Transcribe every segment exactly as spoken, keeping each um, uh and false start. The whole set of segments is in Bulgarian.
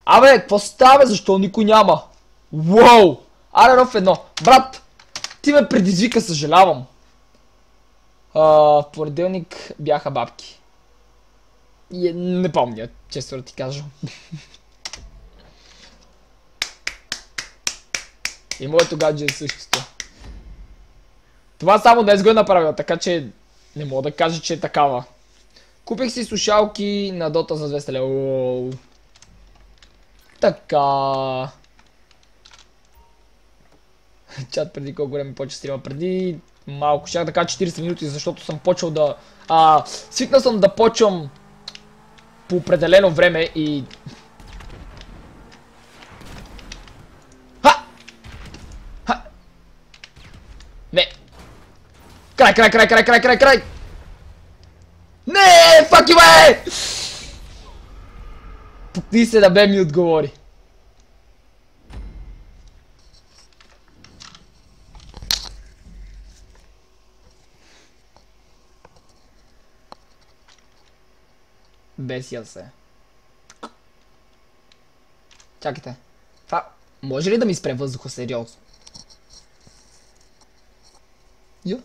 Абе, какво става, защо никой няма? Уоу! Аре, ров едно. Брат, ти ме предизвика, съжалявам. А, в понеделник бяха бабки. И, не помня, често да ти кажа. И моето гадже е същото. Това само днес го е направил, така че не мога да кажа, че е такава. Купих си слушалки на Дота за двеста лева. Така. Чат преди колко време почва стрима? Преди малко, щях да кажа четирийсет минути, защото съм почвал да... А, свикнал съм да почвам по определено време и... Ха! Ха! Не! Край, край, край, край, край, край, край! Не, факи бе! Пукни се да бе ми отговори. Бесия се. Чакайте. Това може ли да ми спре въздуха сериозно? Йо?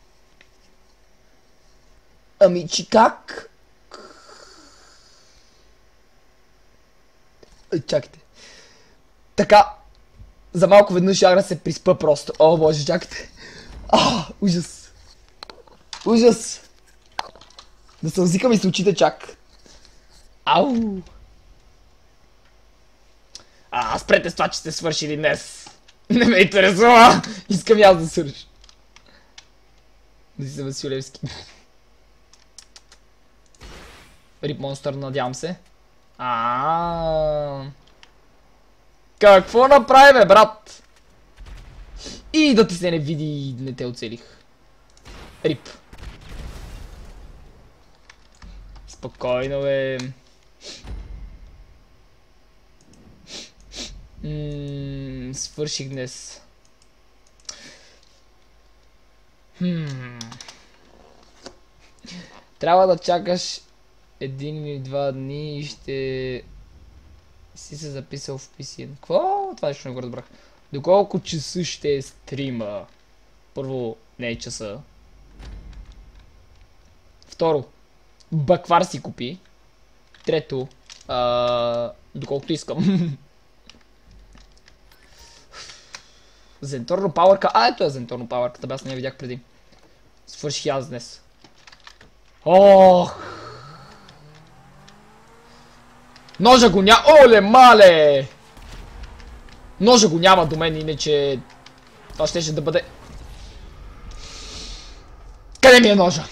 Ами, че как? Чакайте. Така. За малко веднъж щях да се приспа просто. О, боже, чакайте. А, ужас. Ужас. Да се узикам и с очите чак. Ау. А, спрете с това, че сте свършили днес. Не ме интересува. Искам и аз да свърша. Да си съм Василевски. Рип монстър, надявам се. А. Какво направи, бе, брат? И да ти се не види, не те оцелих. Рип. Спокойно, бе. Ммм, свърших днес. Хм. Трябва да чакаш един или два дни и ще си се записал в пи си. Какво? Това нещо не го разбрах. Доколко часа ще е стрима? Първо, не е часа. Второ, баквар си купи. Трето, а, доколкото искам. Зенторно пауърка. А, ето е Зенторно пауърката, бе аз не я видях преди. Свърших аз днес. Ох! Ножа го няма. Оле, мале! Ножа го няма до мен, иначе това щеше да бъде... Къде ми е ножа?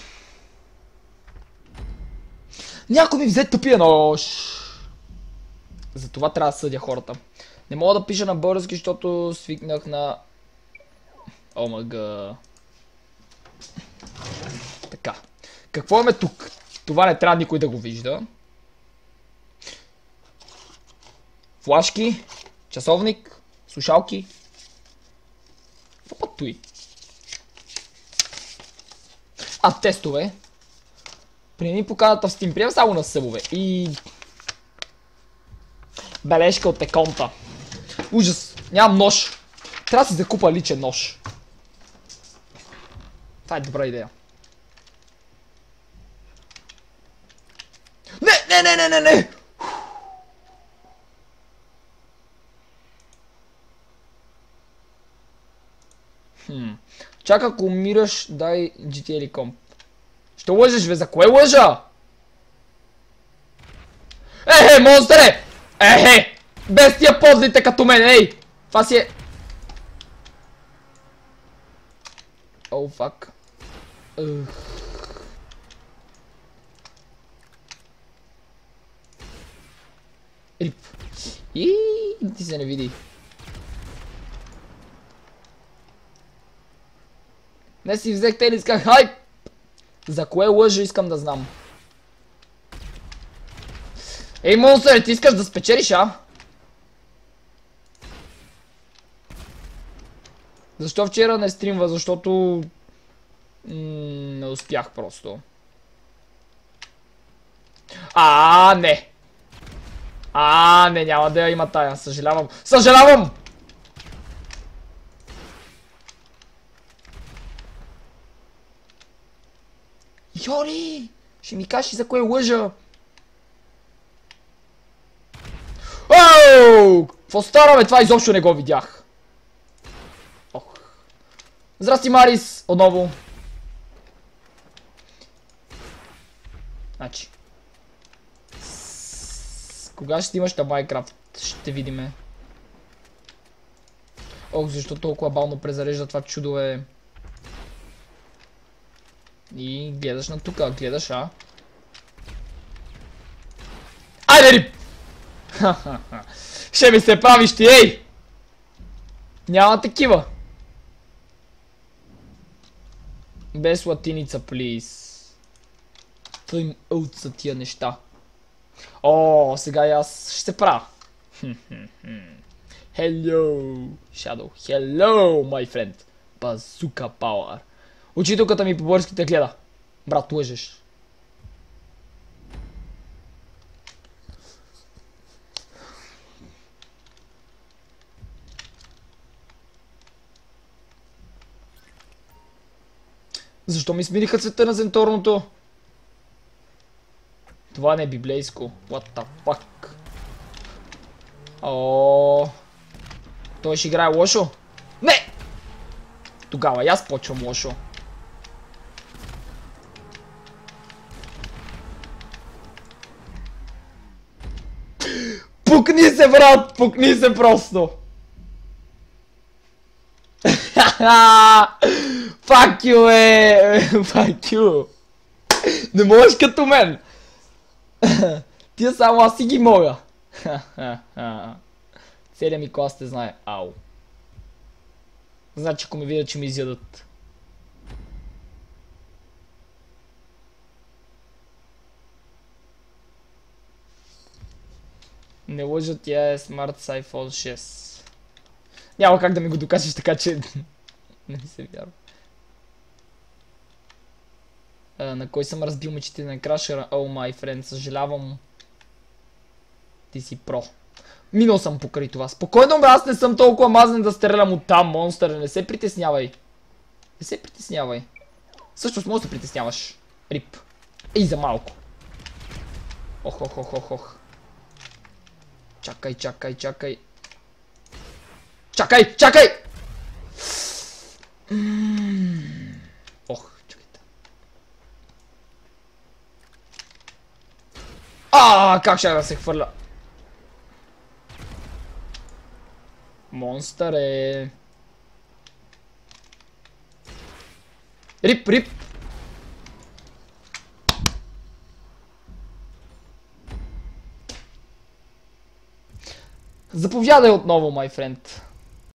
Някой ми взе тъпия нож. Затова трябва да съдя хората. Не мога да пиша на български, защото свикнах на... Омага. Така. Какво имаме тук? Това не трябва никой да го вижда. Флашки, часовник, слушалки. Какво път той? А, тестове. Приеми поканата в Steam. Прием само на събове. И... бележка от еконта. Ужас. Нямам нож. Трябва да си закупа личен нож. Това е добра идея. Не, не, не, не, не, не! Хм. Чак ако умираш, дай джи ти или комп. Ще лъжеш, бе? За кое лъжа? Ехе, монстъре! Ехе! Без тия позлите като мен, ей! Това си е... О, фак. Рип. И ти се не види. Не си взех тениска хайп! За кое лъжа искам да знам. Ей, монстър, ти искаш да спечелиш, а? Защо вчера не стримва? Защото... М- не успях просто. А, не! А, не, няма да я има тая. Съжалявам. Съжалявам! Йори! Ще ми кажеш за кое лъжа. Оу! Какво стара, бе? Това изобщо не го видях. Ох. Здрасти, Марис! Отново. Значи. С... Кога ще имаш на Майнкрафт? Ще видиме. Ох, защо толкова бавно презарежда това чудо, е. И гледаш на тука, гледаш, а? Айде, рип! Ха-ха-ха. Ще ми се правиш ти, ей! Няма такива. Без латиница, плиз. Тъм аут са тия неща. О, сега и аз ще се правя. Hello, Shadow. Hello, my friend. Bazooka Power. Учителката ми по-бърски те гледа. Брат, лъжеш. Защо ми смениха цвета на зенторното? Това не е библейско. What the fuck? О, той ще играе лошо? Не! Тогава и аз почвам лошо. Пукни се, брат! Пукни се просто! Fuck you, е! Fuck you! Не можеш като мен! Тия само аз си ги мога! Целият ми клас те знае. Ау. Значи ако ми видят, че ми изядат. Не лъжа, тя е Smart iPhone шест. Няма как да ми го докажеш, така че не ми се вярва. А, на кой съм разбил мечите на крашера? О, май френд, съжалявам. Ти си про. Минал съм покрай това. Спокойно, бе, аз не съм толкова мазен да стрелям от там, монстър. Не се притеснявай. Не се притеснявай. Всъщност може да се притесняваш. Рип. И за малко. Ох, ох, ох, ох, ох. Чакай, чакай, чакай. Чакай, чакай! Ох, чакайте. А, как ще да се хвърля? Монстър е... Рип, рип! Заповядай отново, май френд.